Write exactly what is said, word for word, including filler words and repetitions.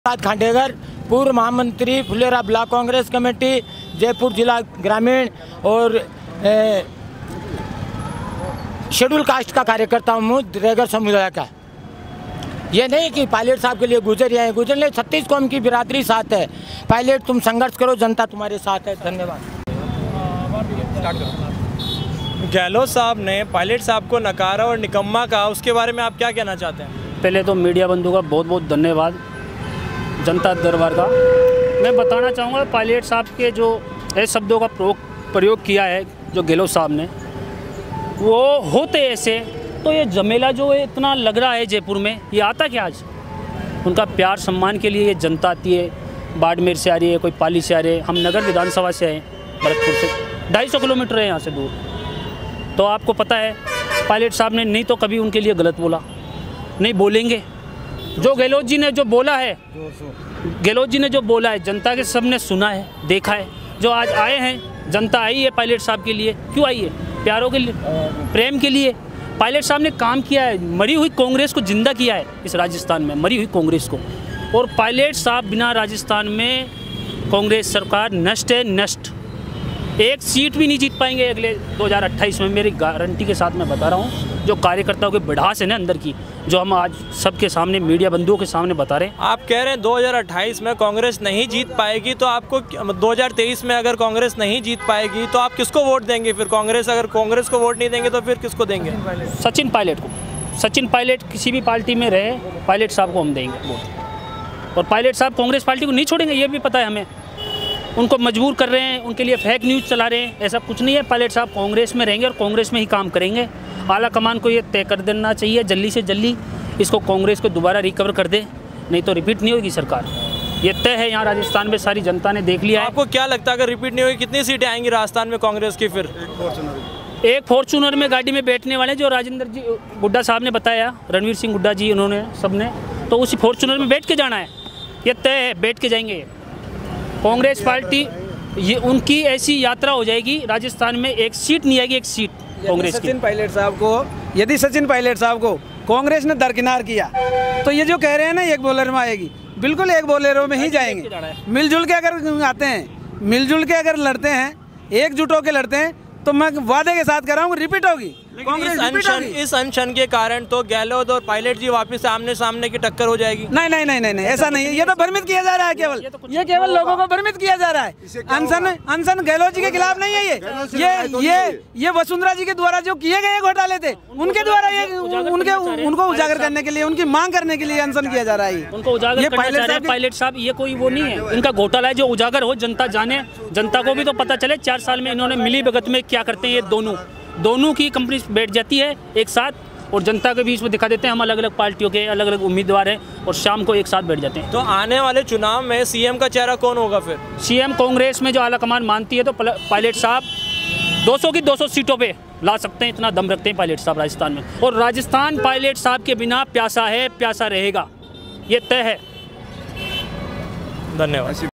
खांडेकर, पूर्व महामंत्री Phulera block Congress committee, Jaipur जिला ग्रामीण और शेड्यूल कास्ट का कार्यकर्ता हूँ ड्रैगर समुदाय का। ये नहीं कि पायलट साहब के लिए गुजर आए, गुजर ले छत्तीस कौम की बिरादरी साथ है। पायलट तुम संघर्ष करो, जनता तुम्हारे साथ है। धन्यवाद। गहलोत साहब ने पायलट साहब को नकारा और निकम्मा कहा, उसके बारे में आप क्या कहना चाहते हैं? पहले तो मीडिया बंधु का बहुत बहुत धन्यवाद, जनता दरबार का। मैं बताना चाहूँगा पायलट साहब के जो ऐसे शब्दों का प्रयोग किया है जो गहलोत साहब ने, वो होते ऐसे तो ये झमेला जो है इतना लग रहा है जयपुर में, ये आता क्या आज? उनका प्यार सम्मान के लिए ये जनता आती है, बाड़मेर से आ रही है, कोई पाली से आ रही है। हम नगर विधानसभा से आए भरतपुर से, ढाई सौ किलोमीटर है यहाँ से दूर। तो आपको पता है पायलट साहब ने नहीं तो कभी उनके लिए गलत बोला, नहीं बोलेंगे। जो गहलोत जी ने जो बोला है, गहलोत जी ने जो बोला है जनता के सबने सुना है, देखा है। जो आज आए हैं, जनता आई है पायलट साहब के लिए। क्यों आई है? प्यारों के लिए, प्रेम के लिए। पायलट साहब ने काम किया है, मरी हुई कांग्रेस को जिंदा किया है इस राजस्थान में, मरी हुई कांग्रेस को। और पायलट साहब बिना राजस्थान में कांग्रेस सरकार नष्ट है, नष्ट। एक सीट भी नहीं जीत पाएंगे अगले दो हज़ार अट्ठाईस में, मेरी गारंटी के साथ मैं बता रहा हूँ। जो कार्यकर्ताओं के बढ़ास है ना अंदर की, जो हम आज सबके सामने मीडिया बंधुओं के सामने बता रहे हैं। आप कह रहे हैं दो हज़ार अट्ठाईस में कांग्रेस नहीं जीत पाएगी, तो आपको दो हज़ार तेईस में अगर कांग्रेस नहीं जीत पाएगी तो आप किसको वोट देंगे फिर? कांग्रेस अगर कांग्रेस को वोट नहीं देंगे तो फिर किसको देंगे? सचिन पायलट को। सचिन पायलट किसी भी पार्टी में रहे, पायलट साहब को हम देंगे वोट। और पायलट साहब कांग्रेस पार्टी को नहीं छोड़ेंगे, ये भी पता है हमें। उनको मजबूर कर रहे हैं, उनके लिए फेक न्यूज़ चला रहे हैं, ऐसा कुछ नहीं है। पायलट साहब कांग्रेस में रहेंगे और कांग्रेस में ही काम करेंगे। आला कमान को ये तय कर देना चाहिए जल्दी से जल्दी, इसको कांग्रेस को दोबारा रिकवर कर दे, नहीं तो रिपीट नहीं होगी सरकार। ये तय है, यहाँ राजस्थान में सारी जनता ने देख लिया है। आपको क्या लगता है अगर रिपीट नहीं होगी कितनी सीटें आएंगी राजस्थान में कांग्रेस की फिर? एक फॉर्चूनर में गाड़ी में बैठने वाले जो राजेंद्र जी गुड्डा साहब ने बताया, रणवीर सिंह गुड्डा जी, उन्होंने सबने, तो उसी फॉर्चूनर में बैठ के जाना है। ये तय है, बैठ के जाएंगे। कांग्रेस पार्टी ये उनकी ऐसी यात्रा हो जाएगी, राजस्थान में एक सीट नहीं आएगी, एक सीट कांग्रेस की। सचिन पायलट साहब को यदि सचिन पायलट साहब को कांग्रेस ने दरकिनार किया तो ये जो कह रहे हैं ना एक बोलेरो में आएगी, बिल्कुल एक बोलेरो में ही जाएंगे। मिलजुल के अगर आते हैं, मिलजुल के अगर लड़ते हैं, एकजुट होकर लड़ते हैं, तो मैं वादे के साथ कह रहा हूँ रिपीट होगी कांग्रेस। अनशन, इस अनशन के कारण तो गहलोत और पायलट जी वापस आमने सामने की टक्कर हो जाएगी। नहीं नहीं नहीं नहीं, नहीं ऐसा नहीं है। ये तो भ्रमित किया जा रहा है, केवल ये केवल लोगों को भ्रमित किया जा रहा है। अनशन अनशन गहलोत जी के खिलाफ नहीं है। ये ये ये ये वसुंधरा जी के द्वारा जो किए गए घोटाले थे, उनके द्वारा ये उनके उनको उजागर करने के लिए, उनकी मांग करने के लिए अनशन किया जा रहा है। उनको उजागर करना चाह रहे हैं पायलट साहब। ये कोई वो नहीं है, इनका घोटाला है जो उजागर हो, जनता जाने, जनता को भी तो पता चले चार साल में इन्होंने मिली भगत में क्या करते हैं। ये दोनों दोनों की कंपनी बैठ जाती है एक साथ और जनता के बीच में दिखा देते हैं हम अलग अलग पार्टियों के अलग अलग उम्मीदवार हैं, और शाम को एक साथ बैठ जाते हैं। तो आने वाले चुनाव में सीएम का चेहरा कौन होगा फिर? सीएम कांग्रेस में जो आला कमान मानती है, तो पायलट साहब दो सौ की दो सौ सीटों पे ला सकते हैं, इतना दम रखते हैं पायलट साहब राजस्थान में। और राजस्थान पायलट साहब के बिना प्यासा है, प्यासा रहेगा, ये तय है। धन्यवाद।